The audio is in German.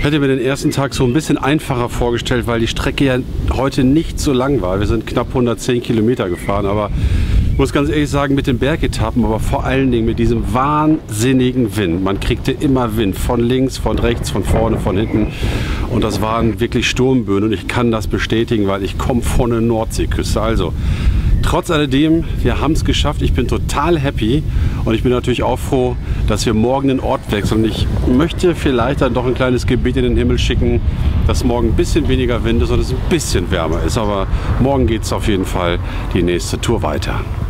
hätte mir den ersten Tag so ein bisschen einfacher vorgestellt, weil die Strecke ja heute nicht so lang war. Wir sind knapp 110 Kilometer gefahren, aber ich muss ganz ehrlich sagen, mit den Bergetappen, aber vor allen Dingen mit diesem wahnsinnigen Wind. Man kriegte immer Wind, von links, von rechts, von vorne, von hinten. Und das waren wirklich Sturmböen und ich kann das bestätigen, weil ich komme von der Nordseeküste. Also, trotz alledem, wir haben es geschafft. Ich bin total happy und ich bin natürlich auch froh, dass wir morgen den Ort wechseln. Ich möchte vielleicht dann doch ein kleines Gebet in den Himmel schicken, dass morgen ein bisschen weniger Wind ist und es ein bisschen wärmer ist. Aber morgen geht es auf jeden Fall die nächste Tour weiter.